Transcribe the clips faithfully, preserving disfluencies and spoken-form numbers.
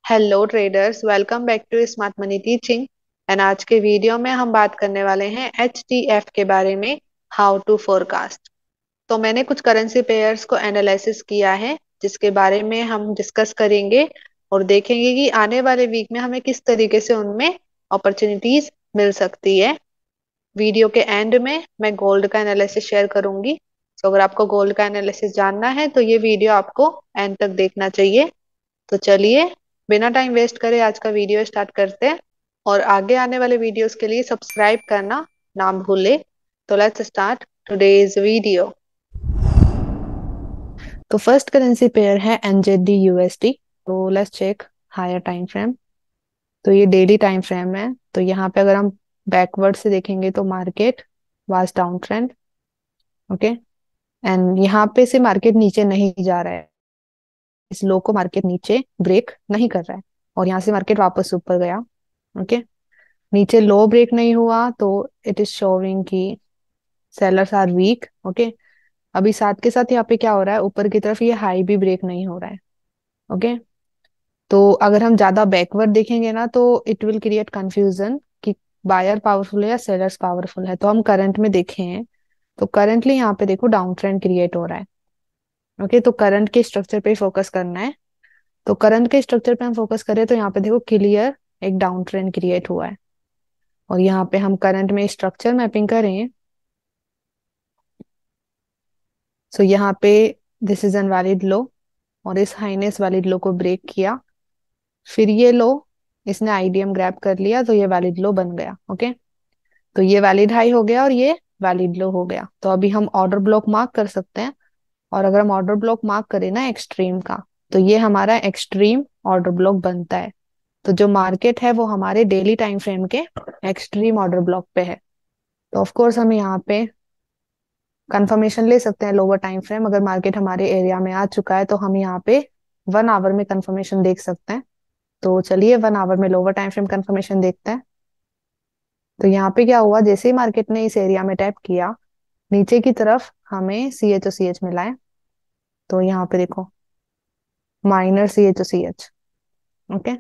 Hello traders, welcome back to smart money teaching. And आज के video में हम बात करने वाले हैं एच टी एफ के बारे में, हाउ टू फोरकास्ट। तो मैंने कुछ करेंसी पेयर्स को एनालिसिस किया है जिसके बारे में हम डिस्कस करेंगे और देखेंगे कि आने वाले वीक में हमें किस तरीके से उनमें अपॉर्चुनिटीज मिल सकती है। वीडियो के एंड में मैं गोल्ड का एनालिसिस शेयर करूंगी। तो अगर आपको गोल्ड का एनालिसिस जानना है तो ये वीडियो आपको एंड तक देखना चाहिए। तो चलिए, बिना टाइम वेस्ट करे आज का वीडियो स्टार्ट करते हैं। और आगे आने वाले वीडियोस के लिए सब्सक्राइब करना ना भूले। तो लेट्स स्टार्ट टुडेज वीडियो। तो फर्स्ट करेंसी पेयर है N Z D U S D. तो let's check higher time frame. तो ये डेली टाइम फ्रेम है। तो यहाँ पे अगर हम बैकवर्ड से देखेंगे तो market was down trend. Okay. And यहाँ पे से मार्केट नीचे नहीं जा रहा है। इस लो को मार्केट नीचे ब्रेक नहीं कर रहा है और यहाँ से मार्केट वापस ऊपर गया। ओके। नीचे लो ब्रेक नहीं हुआ तो इट इज शोविंग कि सेलर्स आर वीक। ओके। अभी साथ के साथ यहाँ पे क्या हो रहा है, ऊपर की तरफ ये हाई भी ब्रेक नहीं हो रहा है। ओके। तो अगर हम ज्यादा बैकवर्ड देखेंगे ना तो इट विल क्रिएट कंफ्यूजन कि बायर पावरफुल है या सेलर्स पावरफुल है। तो हम करंट में देखे हैं तो करंटली यहाँ पे देखो डाउन ट्रेंड क्रिएट हो रहा है। ओके। तो करंट के स्ट्रक्चर पे फोकस करना है। तो करंट के स्ट्रक्चर पे हम फोकस करें तो यहाँ पे देखो क्लियर एक डाउन ट्रेंड क्रिएट हुआ है। और यहाँ पे हम करंट में स्ट्रक्चर मैपिंग करें। सो यहाँ पे this is an valid low और इस हाईनेस वैलिड लो को ब्रेक किया। फिर ये लो इसने आईडीएम ग्रैब कर लिया तो ये वैलिड लो बन गया। ओके। तो ये वैलिड हाई हो गया और ये वैलिड लो हो गया। तो अभी हम ऑर्डर ब्लॉक मार्क कर सकते हैं। और अगर हम ऑर्डर ब्लॉक मार्क करें ना एक्सट्रीम का, तो ये हमारा एक्सट्रीम ऑर्डर ब्लॉक बनता है। तो जो मार्केट है वो हमारे डेली टाइम फ्रेम के एक्सट्रीम ऑर्डर ब्लॉक पे है। तो ऑफ कोर्स हम यहाँ पे कंफर्मेशन ले सकते हैं लोअर टाइम फ्रेम। अगर मार्केट हमारे एरिया में आ चुका है तो हम यहाँ पे वन आवर में कंफर्मेशन देख सकते हैं। तो चलिए वन आवर में लोअर टाइम फ्रेम कंफर्मेशन देखते हैं। तो यहाँ पे क्या हुआ, जैसे ही मार्केट ने इस एरिया में टैप किया नीचे की तरफ हमें C H O C H मिला है। तो यहाँ पे देखो minor C H O C H. Okay.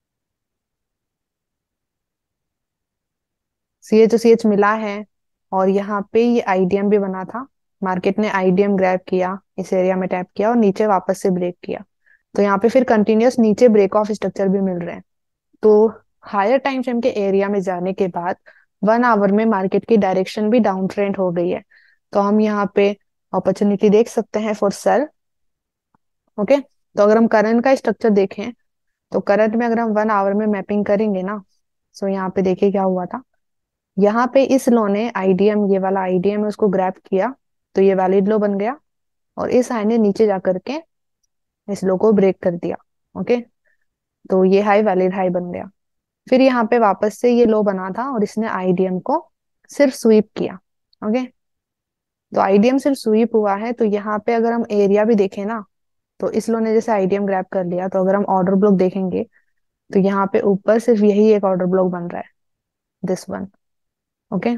C H O C H मिला है और यहाँ पे ये आईडीएम भी बना था। मार्केट ने आईडीएम ग्रैब किया, इस एरिया में टैप किया और नीचे वापस से ब्रेक किया। तो यहाँ पे फिर कंटिन्यूअस नीचे ब्रेक ऑफ स्ट्रक्चर भी मिल रहे हैं। तो हायर टाइम फ्रेम के एरिया में जाने के बाद वन आवर में मार्केट की डायरेक्शन भी डाउन ट्रेंड हो गई है। तो हम यहाँ पे अपॉर्चुनिटी देख सकते हैं फॉर सेल। ओके। तो अगर हम करंट का स्ट्रक्चर देखें तो करंट में अगर हम वन आवर में मैपिंग करेंगे ना, सो यहाँ पे देखिए क्या हुआ था। यहाँ पे इस लो ने आईडीएम, ये वाला आईडीएम है, उसको ग्रैब किया तो ये वैलिड लो बन गया। और इस हाई ने नीचे जा करके इस लो को ब्रेक कर दिया। ओके। तो ये हाई वैलिड हाई बन गया। फिर यहाँ पे वापस से ये लो बना था और इसने आईडीएम को सिर्फ स्वीप किया। ओके। तो आईडीएम सिर्फ स्वीप हुआ है। तो यहाँ पे अगर हम एरिया भी देखें ना, तो इस लो ने जैसे आईडीएम ग्रैब कर लिया तो अगर हम ऑर्डर ब्लॉक देखेंगे तो यहाँ पे ऊपर सिर्फ यही एक ऑर्डर ब्लॉक बन रहा है, दिस वन। ओके।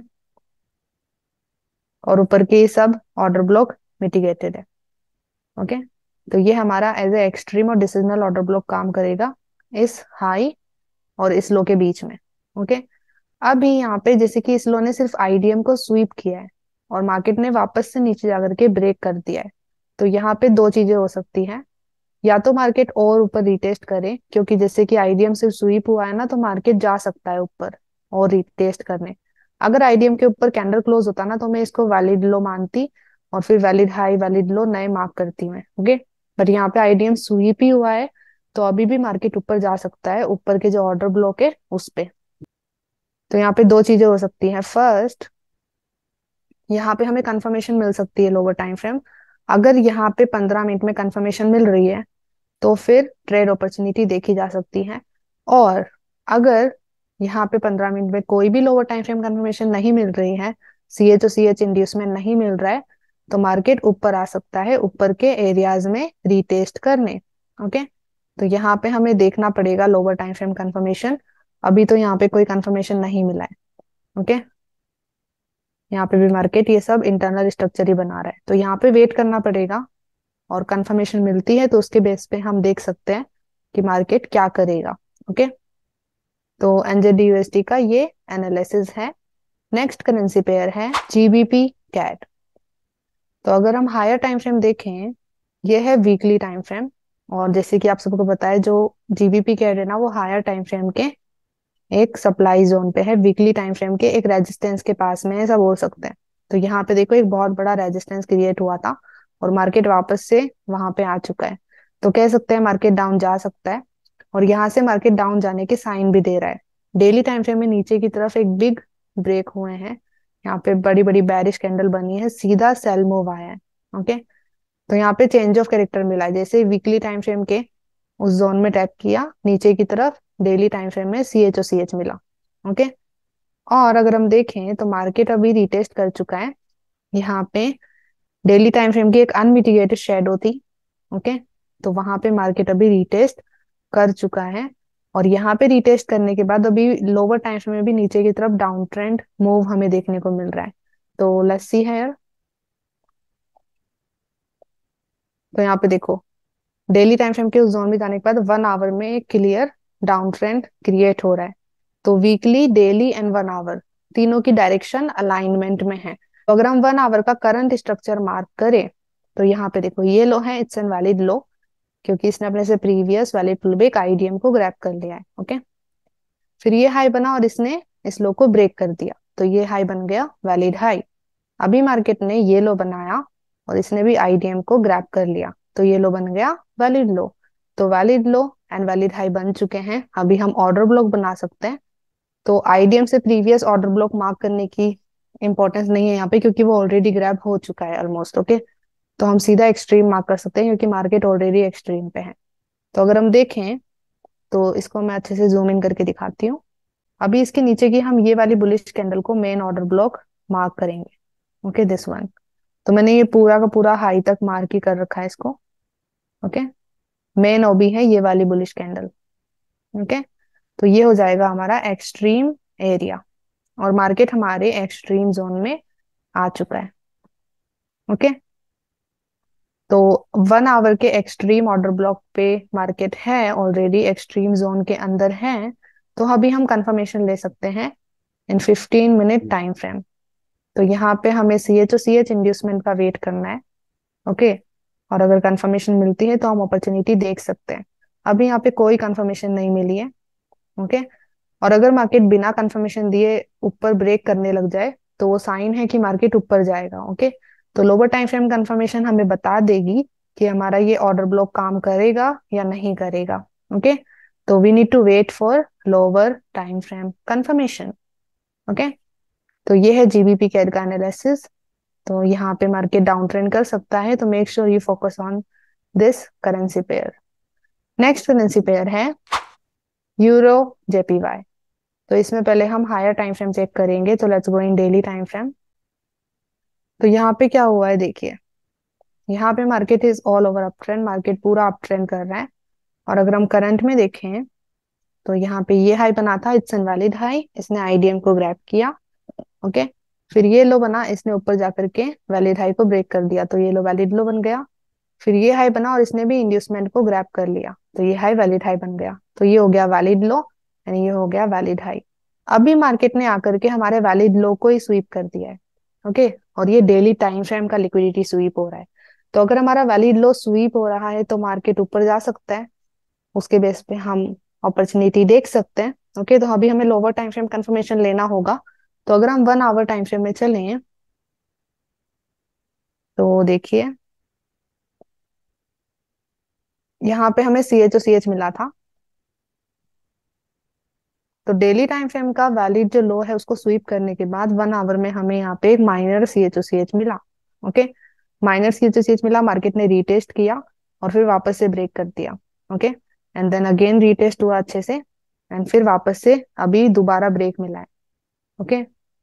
और ऊपर के सब ऑर्डर ब्लॉक मिटिगेटेड है। ओके। तो ये हमारा एज ए एक्सट्रीम और डिसिजनल ऑर्डर ब्लॉक काम करेगा इस हाई और इस लो के बीच में। ओके। अभी यहाँ पे जैसे कि इस लो ने सिर्फ आईडीएम को स्वीप किया है और मार्केट ने वापस से नीचे जाकर के ब्रेक कर दिया है। तो यहाँ पे दो चीजें हो सकती हैं। या तो मार्केट और ऊपर रिटेस्ट करे, क्योंकि जैसे कि आईडीएम सिर्फ स्वीप हुआ है ना, तो मार्केट जा सकता है ऊपर और रिटेस्ट करने। अगर आईडीएम के ऊपर कैंडल क्लोज होता ना तो मैं इसको वैलिड लो मानती और फिर वैलिड हाई वैलिड लो नए मार्क करती मैं। ओके। बट यहाँ पे आईडीएम स्वीप ही हुआ है तो अभी भी मार्केट ऊपर जा सकता है, ऊपर के जो ऑर्डर ब्लॉक है उस पे। तो यहाँ पे दो चीजें हो सकती हैं। फर्स्ट, यहाँ पे हमें कंफर्मेशन मिल सकती है लोअर टाइम फ्रेम। अगर यहाँ पे पंद्रह मिनट में कंफर्मेशन मिल रही है तो फिर ट्रेड अपॉर्चुनिटी देखी जा सकती है। और अगर यहाँ पे पंद्रह मिनट में कोई भी लोअर टाइम फ्रेम कंफर्मेशन नहीं मिल रही है, C H O C H inducement नहीं मिल रहा है, तो मार्केट ऊपर आ सकता है ऊपर के एरियाज में रीटेस्ट करने। ओके। तो यहाँ पे हमें देखना पड़ेगा लोअर टाइम फ्रेम कंफर्मेशन। अभी तो यहाँ पे कोई कंफर्मेशन नहीं मिला है। ओके। यहाँ पे भी मार्केट ये सब इंटरनल स्ट्रक्चर ही बना रहा है, तो यहाँ पे वेट करना पड़ेगा। और कंफर्मेशन मिलती है तो उसके बेस पे हम देख सकते हैं कि मार्केट क्या करेगा। ओके, तो एनजेडी यूएसडी का ये एनालिसिस है। नेक्स्ट करेंसी पेयर है जीबीपी कैड। तो अगर हम हायर टाइम फ्रेम देखें, ये है वीकली टाइम फ्रेम। और जैसे कि आप सबको पता है, जो जीबीपी कैड है ना, वो हायर टाइम फ्रेम के एक सप्लाई जोन पे है, वीकली टाइम फ्रेम के एक रेजिस्टेंस के पास में है, ऐसा बोल सकते हैं। तो यहाँ पे देखो एक बहुत बड़ा रेजिस्टेंस क्रिएट हुआ था और मार्केट वापस से वहां पे आ चुका है। तो कह सकते हैं मार्केट डाउन जा सकता है, और यहाँ से मार्केट डाउन जाने के साइन भी दे रहा है। डेली टाइम फ्रेम में नीचे की तरफ एक बिग ब्रेक हुए हैं, यहाँ पे बड़ी बड़ी बैरिश कैंडल बनी है, सीधा सेल मूव आया है। ओके, तो यहाँ पे चेंज ऑफ कैरेक्टर मिला है, जैसे वीकली टाइम फ्रेम के उस जोन में टैप किया नीचे की तरफ, डेली टाइम फ्रेम में C H O C H मिला। ओके, और अगर हम देखें तो मार्केट अभी रिटेस्ट कर चुका है यहाँ पे डेली टाइम फ्रेम की एक अनमिटिगेटेड शेडो थी। ओके, तो वहां पे मार्केट अभी रिटेस्ट कर चुका है, और यहाँ पे रिटेस्ट करने के बाद अभी लोअर टाइम फ्रेम में भी नीचे की तरफ डाउन ट्रेंड मूव हमें देखने को मिल रहा है। तो लेट्स सी है यार। तो यहाँ पे देखो डेली टाइम फ्रेम के उस जोन में जाने के बाद वन आवर में एक क्लियर डाउन ट्रेंड क्रिएट हो रहा है। तो weekly, daily and one hour तीनों की डायरेक्शन अलाइनमेंट में है। तो अगर हम वन आवर का करंट स्ट्रक्चर मार्क करें, तो यहाँ पे देखो ये लो है, इट्स एन वैलिड लो, क्योंकि इसने अपने से प्रीवियस वैलिड पुलबैक आईडीएम को ग्रैब कर लिया है। ओके, फिर ये हाई बना और इसने इस लो को ब्रेक कर दिया, तो ये हाई बन गया वैलिड हाई। अभी मार्केट ने ये लो बनाया और इसने भी आईडीएम को ग्रैब कर लिया, तो ये लो बन गया वैलिड लो। तो valid low and valid high बन चुके हैं, अभी हम ऑर्डर ब्लॉक बना सकते हैं। तो आईडीएम से प्रीवियस ऑर्डर ब्लॉक मार्क करने की इंपॉर्टेंस नहीं है यहाँ पे, क्योंकि वो ऑलरेडी ग्रैब हो चुका है ऑलमोस्ट। ओके, तो हम सीधा एक्सट्रीम मार्क कर सकते हैं, क्योंकि मार्केट ऑलरेडी एक्सट्रीम पे है। तो अगर हम देखें तो इसको मैं अच्छे से जूम इन करके दिखाती हूँ। अभी इसके नीचे की हम ये वाली बुलिश कैंडल को मेन ऑर्डर ब्लॉक मार्क करेंगे। Okay, this one. तो मैंने ये पूरा का पूरा हाई तक मार्क ही कर रखा है इसको। ओके, मेन ओबी है ये वाली बुलिश कैंडल। ओके, तो ये हो जाएगा हमारा एक्सट्रीम एरिया, और मार्केट हमारे एक्सट्रीम जोन में आ चुका है। ओके, तो वन आवर के एक्सट्रीम ऑर्डर ब्लॉक पे मार्केट है, ऑलरेडी एक्सट्रीम जोन के अंदर है। तो अभी हम कंफर्मेशन ले सकते हैं in fifteen minute time frame. तो यहाँ पे हमें C H O C H inducement का वेट करना है। ओके, और अगर कंफर्मेशन मिलती है तो हम अपॉर्चुनिटी देख सकते हैं। अभी यहाँ पे कोई कंफर्मेशन नहीं मिली है। ओके, और अगर मार्केट बिना कंफर्मेशन दिए ऊपर ब्रेक करने लग जाए, तो वो साइन है कि मार्केट ऊपर जाएगा। ओके, तो लोअर टाइम फ्रेम कंफर्मेशन हमें बता देगी कि हमारा ये ऑर्डर ब्लॉक काम करेगा या नहीं करेगा। ओके, तो we need to wait for lower time frame confirmation. Okay, तो ये है जीबीपी कैड का एनालिसिस। तो यहाँ पे मार्केट डाउन ट्रेंड कर सकता है, तो make sure you focus on this currency pair. Next currency pair है यूरो जेपीवाई। तो इसमें पहले हम हायर टाइम फ्रेम चेक करेंगे, तो let's go in daily time frame. तो यहाँ पे क्या हुआ है देखिए, यहाँ पे market is all over up trend, market पूरा अप ट्रेंड कर रहा है। और अगर हम करंट में देखें, तो यहाँ पे ये हाई बना था, इट्स इनवैलिड हाई, इसने आईडीएम को ग्रैब किया। ओके, फिर ये लो बना, इसने ऊपर जाकर के वैलिड हाई को ब्रेक कर दिया, तो ये लो वैलिड लो बन गया। फिर ये हाई बना और इसने भी इंड्यूसमेंट को ग्रैब कर लिया, तो ये हाई वैलिड हाई बन गया, तो ये हो गया वैलिड लो एंड ये हो गया वैलिड हाई। अभी मार्केट ने आकर के हमारे वैलिड लो को ही स्वीप कर दिया है। ओके, और ये डेली टाइम फ्रेम का लिक्विडिटी स्वीप हो रहा है। तो अगर हमारा वैलिड लो स्वीप हो रहा है, तो मार्केट ऊपर जा सकता है, उसके बेस पे हम अपॉर्चुनिटी देख सकते हैं। ओके, तो अभी हमें लोअर टाइम फ्रेम कंफर्मेशन लेना होगा। तो अगर हम वन आवर टाइम फ्रेम में चलें, तो देखिए यहाँ पे हमें C H O C H मिला था। तो डेली टाइम फ्रेम का वैलिड जो लो है उसको स्वीप करने के बाद वन आवर में हमें यहाँ पे एक minor C H O C H मिला। Okay, minor C H O C H मिला, मार्केट ने रीटेस्ट किया और फिर वापस से ब्रेक कर दिया। Okay, and then again retest हुआ अच्छे से, एंड फिर वापस से अभी दोबारा ब्रेक मिला है। ओके,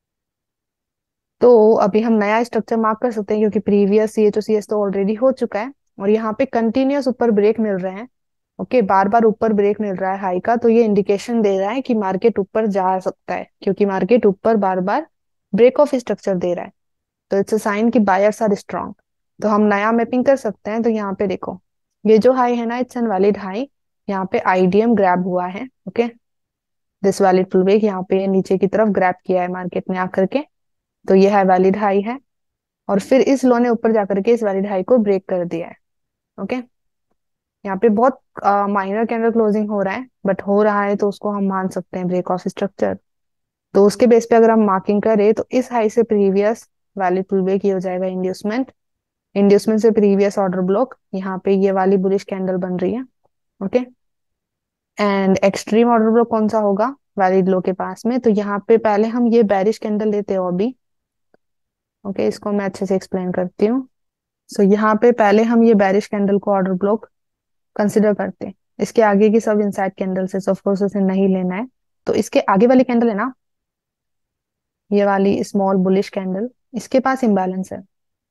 तो अभी हम नया स्ट्रक्चर मार्क कर सकते हैं, क्योंकि previous C H O C H तो ऑलरेडी हो चुका है, और यहाँ पे कंटिन्यूअस ऊपर ब्रेक मिल रहे हैं। ओके, बार बार ऊपर ब्रेक मिल रहा है हाई का, तो ये इंडिकेशन दे रहा है कि मार्केट ऊपर जा सकता है, क्योंकि मार्केट ऊपर बार बार ब्रेक ऑफ स्ट्रक्चर दे रहा है। तो इट्स अ साइन कि बायर्स आर स्ट्रांग। तो हम नया मैपिंग कर सकते हैं। तो यहाँ पे देखो, ये जो हाई है ना, इट्स एन वैलिड हाई, यहाँ पे आईडीएम ग्रैब हुआ है। ओके, दिस वैलिड पुलबैक यहाँ पे नीचे की तरफ ग्रैब किया है मार्केट में आकर के, तो ये है वैलिड हाई है। और फिर इस लो ने ऊपर जाकर के इस वैलिड हाई को ब्रेक कर दिया है। ओके, यहाँ पे बहुत माइनर कैंडल क्लोजिंग हो रहा है, बट हो रहा है तो उसको हम मान सकते हैं ब्रेक ऑफ स्ट्रक्चर। तो उसके बेस पे अगर हम मार्किंग करें तो इस हाई से प्रीवियस वैलिड पुलबैक ये हो जाएगा इंड्यूसमेंट। इंड्यूसमेंट से प्रीवियस ऑर्डर ब्लॉक, यहाँ पे ये वाली बुलिश कैंडल बन रही है। Okay, and extreme order block कौन सा होगा वैलिड लो के पास में, तो यहाँ पे पहले हम ये बेरिश कैंडल लेते हो अभी। ओके, इसको मैं अच्छे से एक्सप्लेन करती हूँ। सो so, यहाँ पे पहले हम ये बेरिश कैंडल को ऑर्डर ब्लॉक कंसिडर करते हैं। इसके आगे की सब इनसाइड कैंडल से ऑफ कोर्स उसे नहीं लेना है। तो इसके आगे वाली कैंडल है ना, ये वाली स्मॉल बुलिश कैंडल, इसके पास इम्बैलेंस है।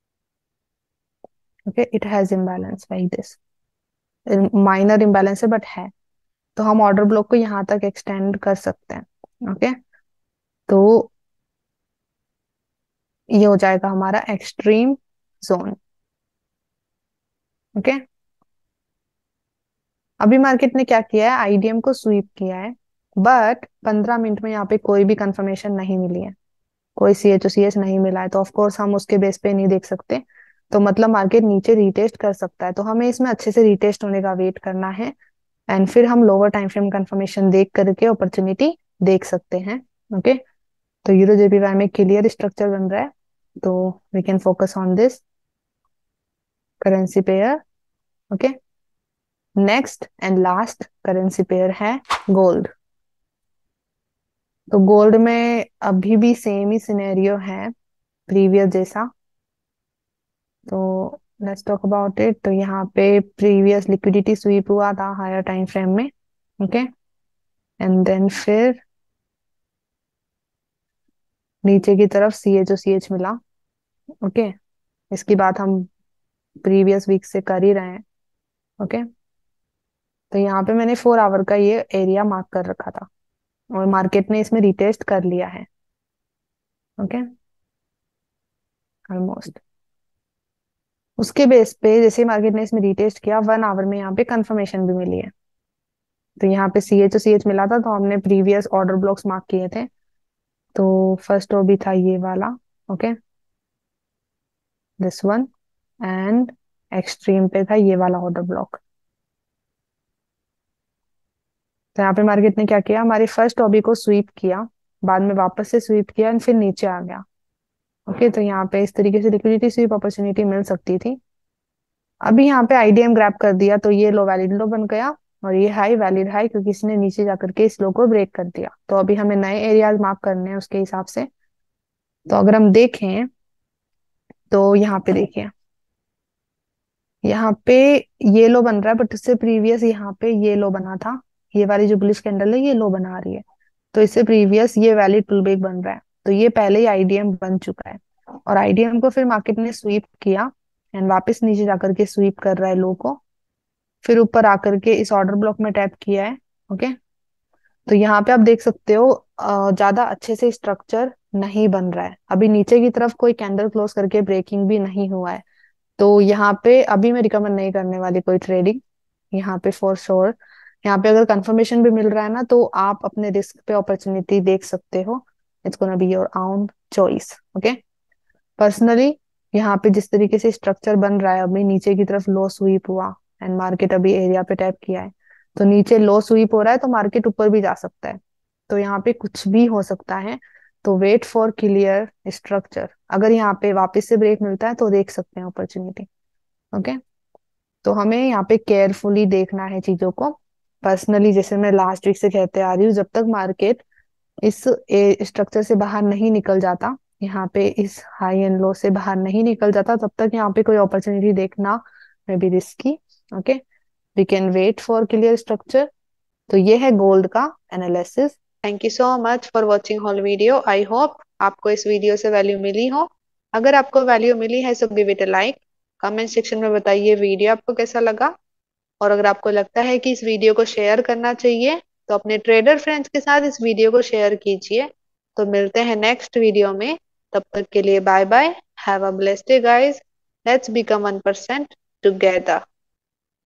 Okay, it has imbalance like this, minor imbalance है बट है। तो हम ऑर्डर ब्लॉक को यहाँ तक एक्सटेंड कर सकते हैं। ओके, तो ये हो जाएगा हमारा एक्सट्रीम जोन। ओके, अभी मार्केट ने क्या किया है, आईडीएम को स्वीप किया है, बट पंद्रह मिनट में यहाँ पे कोई भी कंफर्मेशन नहीं मिली है, कोई सी एच ओ सी एच नहीं मिला है, तो ऑफकोर्स हम उसके बेस पे नहीं देख सकते। तो मतलब मार्केट नीचे रीटेस्ट कर सकता है, तो हमें इसमें अच्छे से रीटेस्ट होने का वेट करना है, एंड फिर हम लोअर टाइम फ्रेम कंफर्मेशन देख करके अपॉर्चुनिटी देख सकते हैं। ओके, तो यूरो जेपीवाई में क्लियर स्ट्रक्चर बन रहा है, तो we can focus on this currency pair. Okay, next and last currency pair है गोल्ड। तो गोल्ड में अभी भी सेम ही सिनेरियो है प्रीवियस जैसा। तो लेट्स टॉक अबाउट इट। तो यहाँ पे प्रीवियस लिक्विडिटी स्वीप हुआ था हायर टाइम फ्रेम में। ओके, एंड देन फिर नीचे की तरफ C H O C H मिला। ओके, इसकी बात हम प्रीवियस वीक से कर ही रहे हैं। ओके, तो यहाँ पे मैंने फोर आवर का ये एरिया मार्क कर रखा था, और मार्केट ने इसमें रिटेस्ट कर लिया है। ओके, ऑलमोस्ट उसके बेस पे जैसे मार्केट ने इसमें रिटेस्ट किया, वन आवर में यहाँ पे कंफर्मेशन भी मिली है। तो यहाँ पे सी एच ओ सी एच मिला था, तो हमने प्रीवियस ऑर्डर ब्लॉक्स मार्क किए थे। तो फर्स्ट वो भी था ये वाला। Okay, this one, and extreme पे था ये वाला ऑर्डर ब्लॉक। तो यहाँ पे मार्केट ने क्या किया, हमारी फर्स्ट ऑबी को स्वीप किया, बाद में वापस से स्वीप किया एंड फिर नीचे आ गया। ओके, तो यहाँ पे इस तरीके से लिक्विडिटी स्वीप अपॉर्चुनिटी मिल सकती थी। अभी यहाँ पे आईडीएम ग्रैब कर दिया, तो ये लो वैलिड लो बन गया, और ये हाई वैलिड हाई, क्योंकि इसने नीचे जाकर के इस लो को ब्रेक कर दिया। तो अभी हमें नए एरियाज मार्क करने हैं उसके हिसाब से। तो अगर हम देखें तो यहाँ पे देखिए, यहाँ पे ये लो बन रहा है, बट उससे प्रीवियस यहाँ पे ये लो बना था। ये वाली जो बुलिश कैंडल है ये लो बना रही है, तो इससे प्रीवियस ये वैलिड पुल बैक बन रहा है, तो ये पहले ही आईडीएम बन चुका है। और आईडीएम को फिर मार्केट ने स्वीप किया, एंड वापस नीचे जाकर के स्वीप कर रहा है लो को, फिर ऊपर आकर के इस ऑर्डर ब्लॉक में टैप किया है। ओके, तो यहाँ पे आप देख सकते हो अ, ज्यादा अच्छे से स्ट्रक्चर नहीं बन रहा है, अभी नीचे की तरफ कोई कैंडल क्लोज करके ब्रेकिंग भी नहीं हुआ है। तो यहाँ पे अभी मैं रिकमेंड नहीं करने वाली कोई ट्रेडिंग यहाँ पे फॉर श्योर। यहाँ पे अगर कंफर्मेशन भी मिल रहा है ना, तो आप अपने रिस्क पे अपॉर्चुनिटी देख सकते हो। It's gonna be your own choice. Okay, personally यहाँ पे जिस तरीके से स्ट्रक्चर बन रहा है, अभी नीचे की तरफ लो स्वीप हुआ एंड मार्केट अभी एरिया पे टैप किया है, तो नीचे लो स्वीप हो रहा है, तो मार्केट ऊपर भी जा सकता है, तो यहाँ पे कुछ भी हो सकता है। तो वेट फॉर क्लियर स्ट्रक्चर, अगर यहाँ पे वापस से ब्रेक मिलता है तो देख सकते हैं अपॉर्चुनिटी। ओके, तो हमें यहाँ पे केयरफुली देखना है चीजों को। पर्सनली जैसे मैं लास्ट वीक से कहते आ रही हूँ, जब तक मार्केट इस स्ट्रक्चर से बाहर नहीं निकल जाता, यहाँ पे इस हाई एंड लो से बाहर नहीं निकल जाता, तब तक यहाँ पे कोई अपॉर्चुनिटी देखना में भी risky. Okay, we can wait for clear structure. तो ये है गोल्ड का analysis. Thank you so much for watching whole video. I hope आपको इस वीडियो से वैल्यू मिली हो। अगर आपको वैल्यू मिली है so give it a like. Comment section में बताइए वीडियो आपको कैसा लगा, और अगर आपको लगता है कि इस वीडियो को शेयर करना चाहिए तो अपने ट्रेडर फ्रेंड्स के साथ इस वीडियो को शेयर कीजिए। तो मिलते हैं नेक्स्ट वीडियो में, तब तक के लिए bye bye. Have a blessed day guys, let's become one percent together.